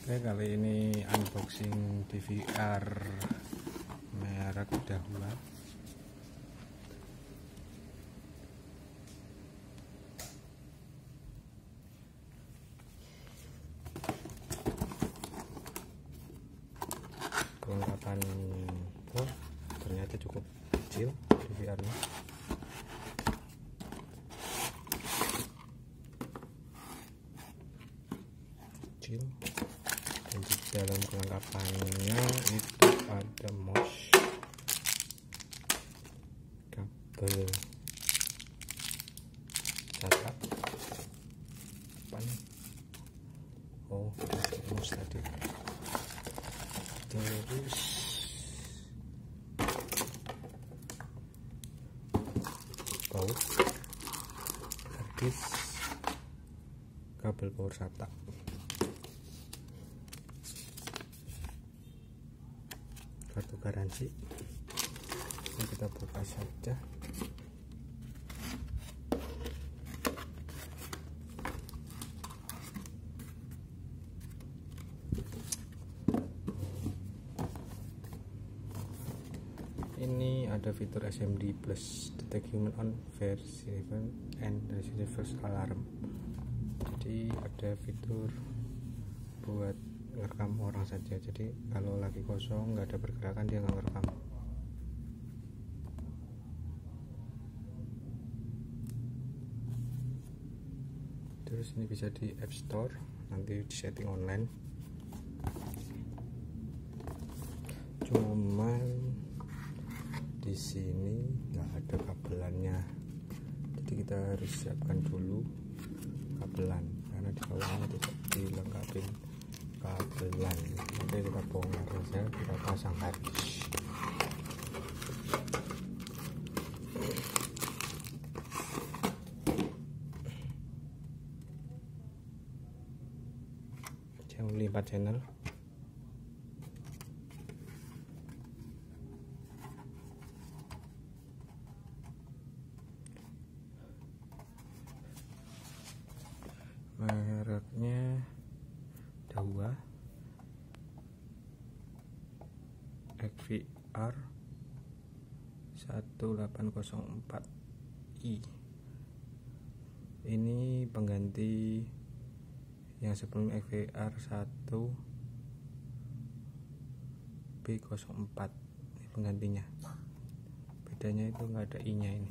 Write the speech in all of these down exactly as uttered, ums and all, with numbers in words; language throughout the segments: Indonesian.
Oke, kali ini unboxing D V R merek Dahua. Kelengkapan, oh ternyata cukup kecil D V R-nya. Kecil. Dan di dalam kelengkapannya itu ada mouse, kabel catak, apa nih? Oh, mouse tadi. Terus baut, harddisk, kabel power SATA. Kartu garansi. Ini kita buka saja. Ini ada fitur S M D plus, detect human on versi and reverse alarm. Jadi ada fitur buat ngerekam orang saja. Jadi kalau lagi kosong nggak ada pergerakan, dia nggak ngerekam. Terus ini bisa di App Store, nanti di setting online. Cuman di sini nggak ada kabelannya, jadi kita harus siapkan dulu kabelan karena di bawahnya tidak dilengkapi kabelan. Nanti kita bongkar saja, kita pasang harddisk. Yang empat channel. Mereknya Dahua X V R satu delapan nol empat i. Ini pengganti yang sebelum X V R satu B nol empat. Ini penggantinya. Bedanya itu nggak ada i-nya ini.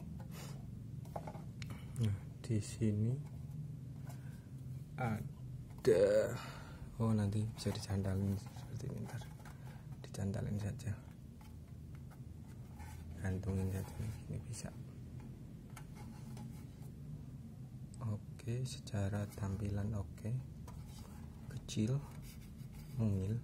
Nah, di sini ada, oh nanti bisa dicandalin seperti ini, ntar dicandalin saja, gantungin saja nih, ini bisa. Oke, secara tampilan oke, kecil, mungil.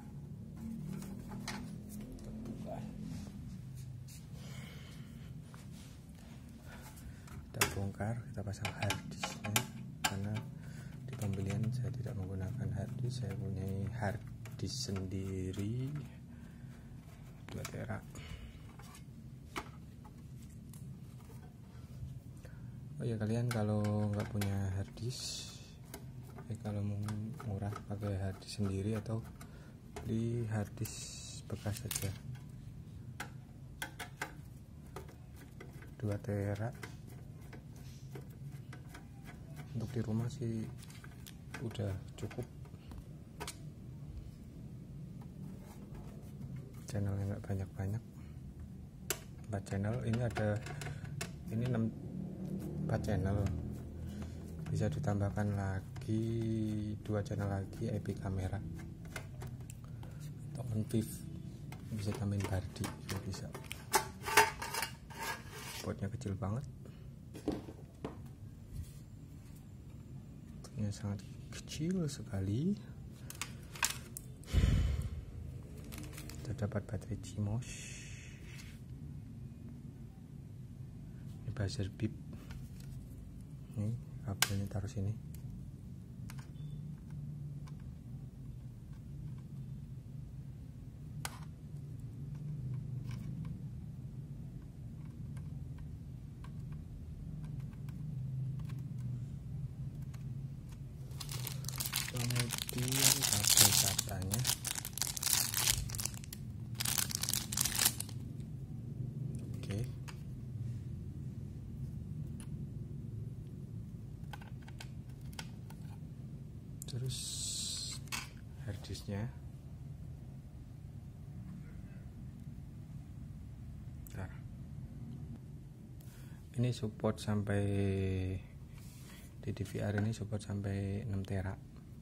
Kita bongkar, kita pasang harddisknya karena pembelian saya tidak menggunakan harddisk, saya punya harddisk sendiri dua tera. Oh ya, kalian kalau nggak punya harddisk, eh, kalau mau murah pakai harddisk sendiri atau beli harddisk bekas saja dua tera. Untuk di rumah sih udah cukup, channelnya nggak banyak-banyak, empat channel. Ini ada, ini enam, empat channel, bisa ditambahkan lagi dua channel lagi I P kamera atau on viv, bisa tambahin bardi juga bisa. Potnya kecil banget, potnya sangat kecil sekali. Terdapat baterai C M O S. Ini buzzer beep. Ini kabelnya taruh sini. Kemudian kabel katanya. Oke, terus harddisknya. Nah, ini support sampai di D V R ini support sampai enam tera.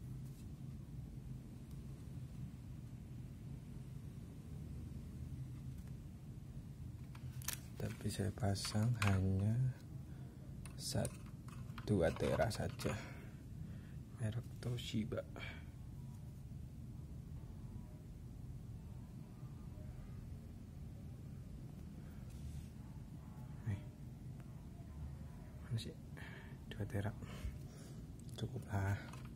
Tapi saya pasang hanya dua tera saja, merek Toshiba. Nih, mana sih? dua tera cukup lah,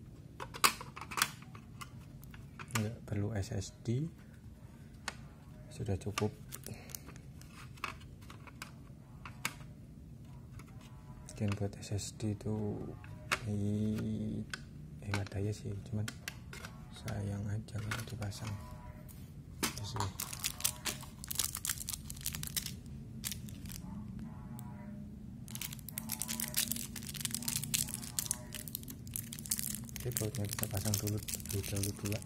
nggak perlu S S D, sudah cukup. Mungkin buat S S D itu hemat daya sih, cuman sayang aja kalau dipasang di sini. Oke, bautnya kita pasang dulu terlebih dahulu dulu.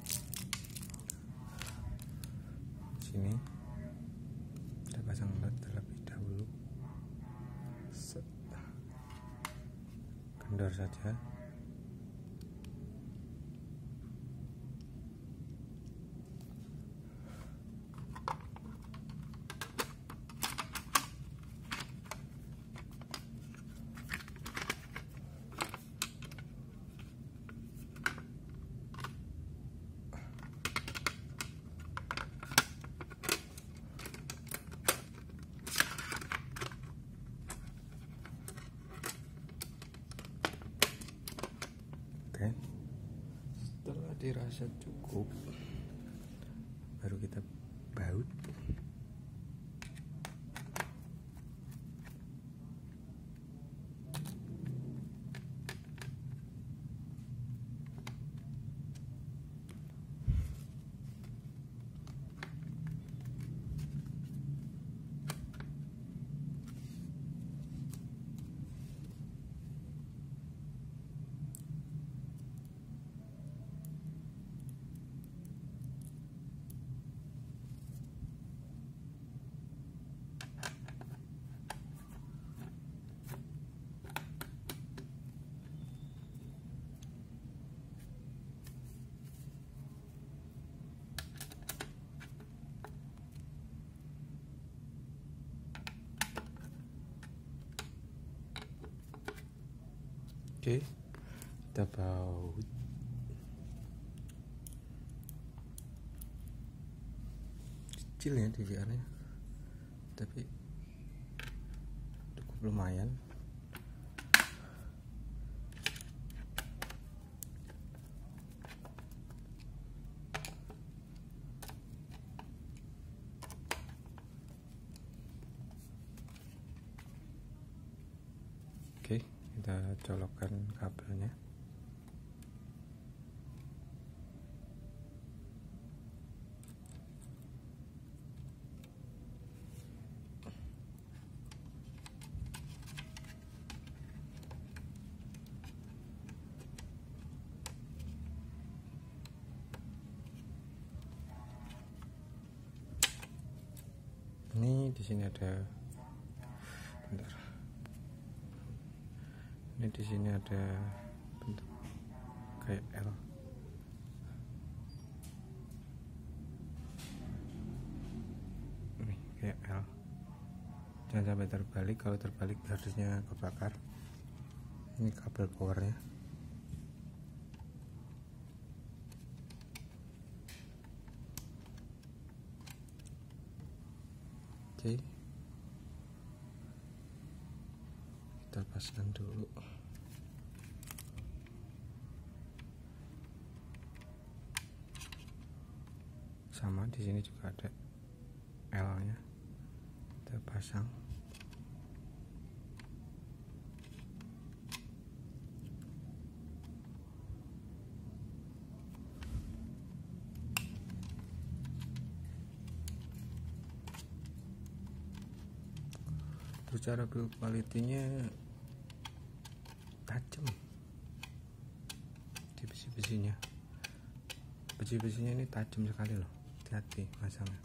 Sini kita pasang terlebih dahulu. Set. Kendor saja. Oke, setelah dirasa cukup, baru kita baut. Oke, kita baut. Kecil ya D V R-nya, tapi cukup lumayan. Oke, kita colokkan kabelnya. Ini di sini ada, bentar. Ini di sini ada bentuk kayak L. Ini kayak L. Jangan sampai terbalik, kalau terbalik harusnya kebakar. Ini kabel powernya. Oke, kita pasang dulu. Sama di sini juga ada L-nya, kita pasang. secara build quality-nya tajam di besi-besinya. Besi-besinya ini tajam sekali loh, hati-hati masangnya.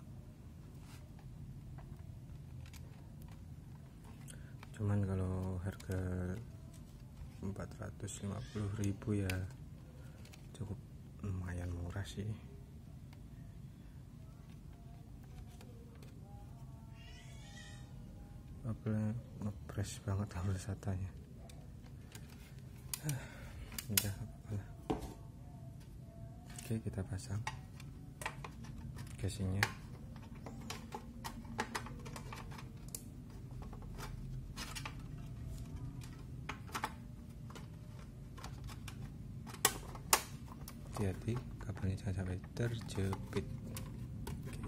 Cuman kalau harga empat ratus lima puluh ribu ya cukup lumayan murah sih. Kabelnya ngepres banget kabel SATA-nya. Ah, udah apalah. Oke, kita pasang casingnya. Hati-hati kabelnya jangan sampai terjepit. Oke.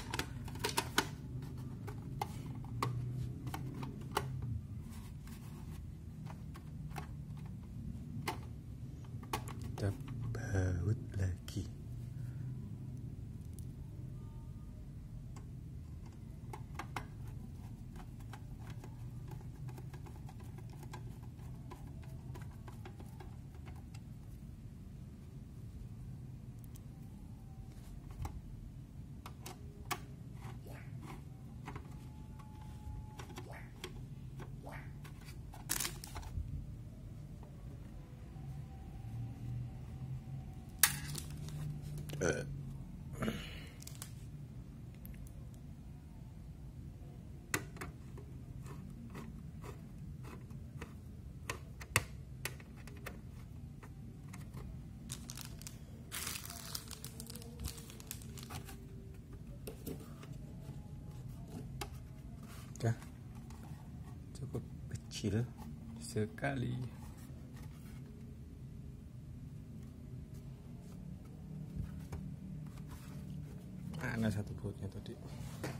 Kita baut lagi. Uh. Udah cukup kecil sekali. Mana satu bautnya tadi?